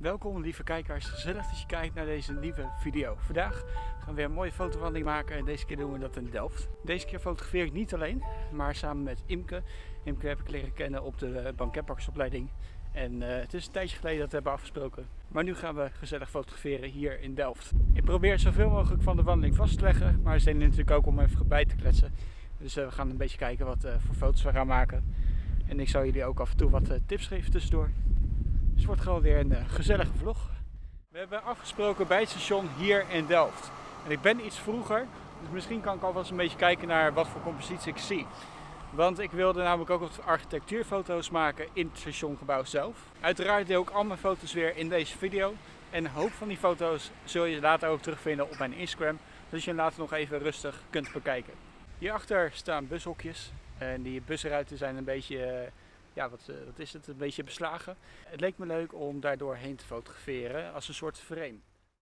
Welkom lieve kijkers, gezellig dat je kijkt naar deze nieuwe video. Vandaag gaan we weer een mooie fotowandeling maken en deze keer doen we dat in Delft. Deze keer fotografeer ik niet alleen, maar samen met Imke. Imke heb ik leren kennen op de banketbakkersopleiding. En het is een tijdje geleden dat we hebben afgesproken. Maar nu gaan we gezellig fotograferen hier in Delft. Ik probeer zoveel mogelijk van de wandeling vast te leggen, maar we zijn er natuurlijk ook om even bij te kletsen. Dus we gaan een beetje kijken wat voor foto's we gaan maken. En ik zal jullie ook af en toe wat tips geven tussendoor. Dus het wordt gewoon weer een gezellige vlog. We hebben afgesproken bij het station hier in Delft. En ik ben iets vroeger, dus misschien kan ik alvast een beetje kijken naar wat voor compositie ik zie. Want ik wilde namelijk ook wat architectuurfoto's maken in het stationgebouw zelf. Uiteraard deel ik al mijn foto's weer in deze video. En een hoop van die foto's zul je later ook terugvinden op mijn Instagram. Dus je later nog even rustig kunt bekijken. Hierachter staan bushokjes. En die busruiten zijn een beetje... ja, wat is het? Een beetje beslagen. Het leek me leuk om daar doorheen te fotograferen als een soort frame.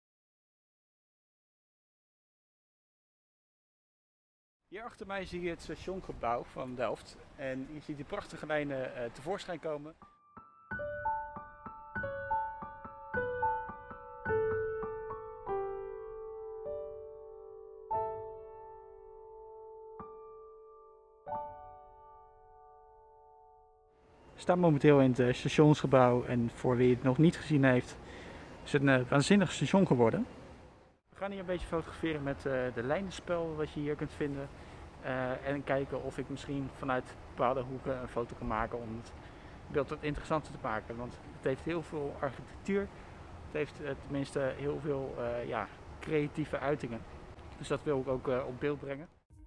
Hier achter mij zie je het stationgebouw van Delft. En je ziet die prachtige lijnen tevoorschijn komen. We staan momenteel in het stationsgebouw en voor wie het nog niet gezien heeft, is het een waanzinnig station geworden. We gaan hier een beetje fotograferen met de lijnenspel wat je hier kunt vinden. En kijken of ik misschien vanuit bepaalde hoeken een foto kan maken om het beeld wat interessanter te maken. Want het heeft heel veel architectuur, het heeft tenminste heel veel creatieve uitingen. Dus dat wil ik ook op beeld brengen.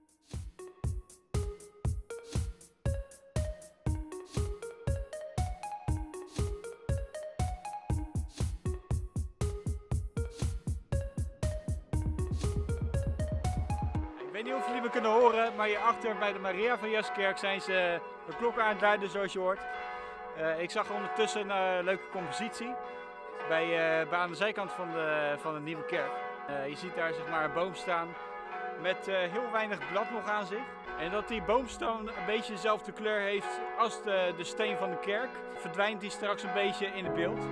Ik weet niet of jullie me kunnen horen, maar hierachter bij de Maria van Jeskerk zijn ze de klokken aan het luiden zoals je hoort. Ik zag ondertussen een leuke compositie aan de zijkant van de nieuwe kerk. Je ziet daar zeg maar een boom staan met heel weinig blad nog aan zich. En dat die boomstam een beetje dezelfde kleur heeft als de steen van de kerk, verdwijnt die straks een beetje in het beeld.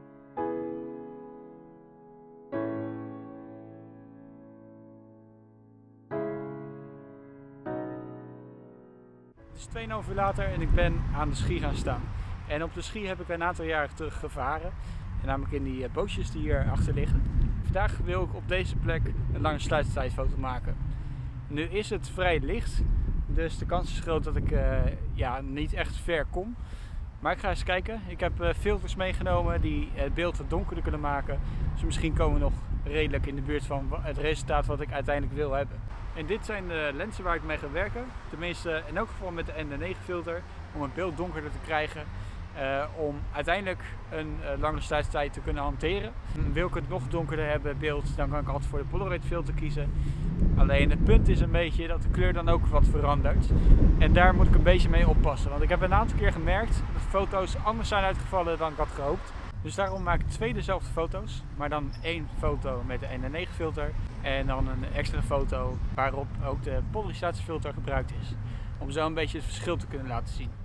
Het is 2,5 uur later en ik ben aan de Schie gaan staan. En op de Schie heb ik een aantal jaren terug gevaren. En namelijk in die bootjes die hier achter liggen. Vandaag wil ik op deze plek een lange sluitingstijdfoto maken. Nu is het vrij licht, dus de kans is groot dat ik niet echt ver kom. Maar ik ga eens kijken. Ik heb filters meegenomen die het beeld wat donkerder kunnen maken. Dus misschien komen we nog redelijk in de buurt van het resultaat wat ik uiteindelijk wil hebben. En dit zijn de lenzen waar ik mee ga werken. Tenminste in elk geval met de ND9 filter. Om het beeld donkerder te krijgen. Om uiteindelijk een lange sluitingstijd te kunnen hanteren. Wil ik het nog donkerder hebben, het beeld, dan kan ik altijd voor de Polaroid filter kiezen. Alleen het punt is een beetje dat de kleur dan ook wat verandert. En daar moet ik een beetje mee oppassen. Want ik heb een aantal keer gemerkt dat de foto's anders zijn uitgevallen dan ik had gehoopt. Dus daarom maak ik 2 dezelfde foto's. Maar dan 1 foto met de ND9 filter. En dan een extra foto waarop ook de polarisatiefilter gebruikt is. Om zo een beetje het verschil te kunnen laten zien.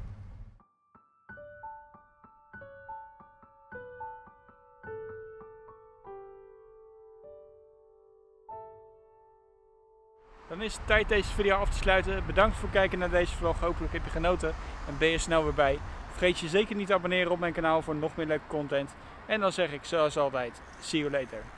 Dan is het tijd deze video af te sluiten. Bedankt voor het kijken naar deze vlog. Hopelijk heb je genoten en ben je snel weer bij. Vergeet je zeker niet te abonneren op mijn kanaal voor nog meer leuke content. En dan zeg ik zoals altijd, see you later.